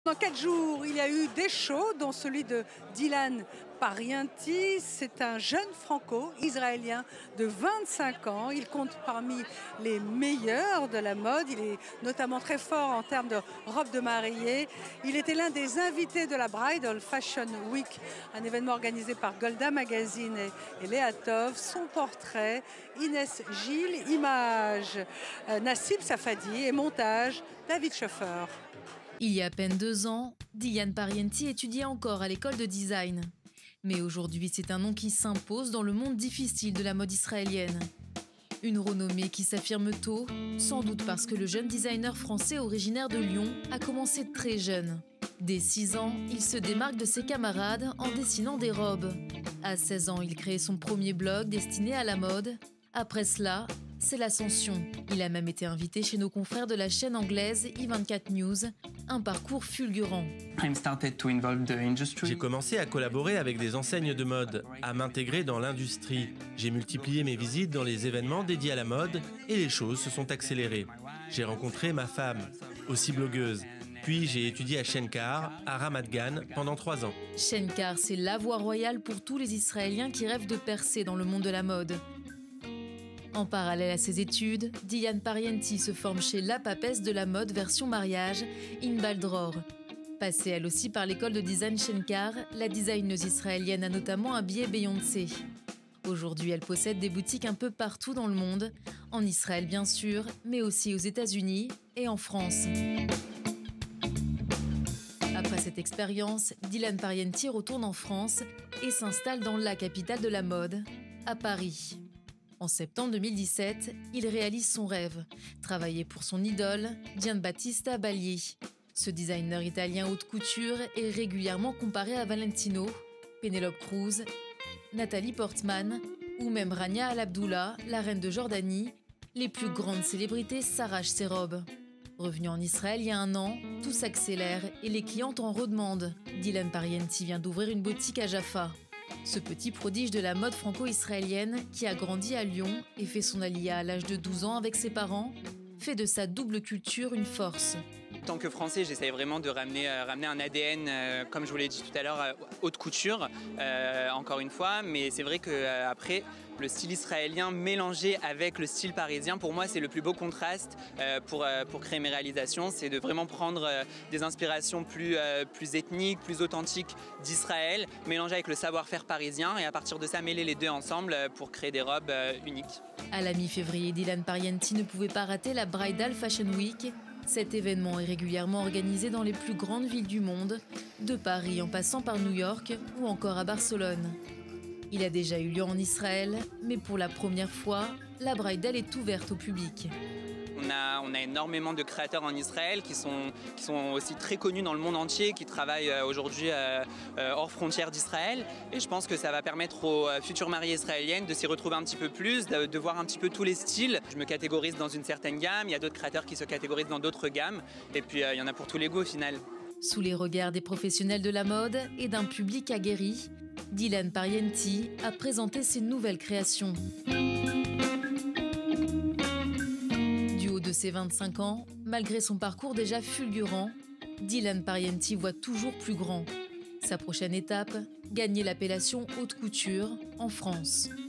Dans 4 jours, il y a eu des shows, dont celui de Dylan Parienti. C'est un jeune franco-israélien de 25 ans. Il compte parmi les meilleurs de la mode. Il est notamment très fort en termes de robes de mariée. Il était l'un des invités de la Bridal Fashion Week, un événement organisé par Golda Magazine et Léa Tov. Son portrait, Inès Gilles, images, Nassib Safadi et montage, David Schoffer. Il y a à peine 2 ans, Dylan Parienti étudiait encore à l'école de design. Mais aujourd'hui, c'est un nom qui s'impose dans le monde difficile de la mode israélienne. Une renommée qui s'affirme tôt, sans doute parce que le jeune designer français originaire de Lyon a commencé très jeune. Dès 6 ans, il se démarque de ses camarades en dessinant des robes. À 16 ans, il crée son premier blog destiné à la mode. Après cela, c'est l'ascension. Il a même été invité chez nos confrères de la chaîne anglaise i24 News, un parcours fulgurant. J'ai commencé à collaborer avec des enseignes de mode, à m'intégrer dans l'industrie. J'ai multiplié mes visites dans les événements dédiés à la mode et les choses se sont accélérées. J'ai rencontré ma femme, aussi blogueuse. Puis j'ai étudié à Shenkar, à Ramat Gan, pendant 3 ans. Shenkar, c'est la voie royale pour tous les Israéliens qui rêvent de percer dans le monde de la mode. En parallèle à ses études, Dylan Parienti se forme chez la papesse de la mode version mariage, Inbal Dror. Passée elle aussi par l'école de design Shenkar, la designeuse israélienne a notamment habillé Beyoncé. Aujourd'hui, elle possède des boutiques un peu partout dans le monde, en Israël bien sûr, mais aussi aux États-Unis et en France. Après cette expérience, Dylan Parienti retourne en France et s'installe dans la capitale de la mode, à Paris. En septembre 2017, il réalise son rêve, travailler pour son idole, Giambattista Bagli. Ce designer italien haute couture est régulièrement comparé à Valentino, Penélope Cruz, Nathalie Portman ou même Rania Al Abdullah, la reine de Jordanie. Les plus grandes célébrités s'arrachent ses robes. Revenu en Israël il y a 1 an, tout s'accélère et les clientes en redemandent. Dylan Parienti vient d'ouvrir une boutique à Jaffa. Ce petit prodige de la mode franco-israélienne, qui a grandi à Lyon et fait son alia à l'âge de 12 ans avec ses parents, fait de sa double culture une force. En tant que Français, j'essaye vraiment de ramener un ADN, comme je vous l'ai dit tout à l'heure, haute couture, encore une fois. Mais c'est vrai qu'après, le style israélien mélangé avec le style parisien, pour moi, c'est le plus beau contraste pour créer mes réalisations. C'est de vraiment prendre des inspirations plus ethniques, plus authentiques d'Israël, mélangées avec le savoir-faire parisien et à partir de ça, mêler les deux ensemble pour créer des robes uniques. À la mi-février, Dylan Parienti ne pouvait pas rater la Bridal Fashion Week. Cet événement est régulièrement organisé dans les plus grandes villes du monde, de Paris en passant par New York ou encore à Barcelone. Il a déjà eu lieu en Israël, mais pour la première fois, la Bridal est ouverte au public. On a énormément de créateurs en Israël qui sont aussi très connus dans le monde entier, qui travaillent aujourd'hui hors frontières d'Israël. Et je pense que ça va permettre aux futures mariées israéliennes de s'y retrouver un petit peu plus, de voir un petit peu tous les styles. Je me catégorise dans une certaine gamme, il y a d'autres créateurs qui se catégorisent dans d'autres gammes. Et puis il y en a pour tous les goûts au final. Sous les regards des professionnels de la mode et d'un public aguerri, Dylan Parienti a présenté ses nouvelles créations. De ses 25 ans, malgré son parcours déjà fulgurant, Dylan Parienti voit toujours plus grand. Sa prochaine étape, gagner l'appellation haute couture en France.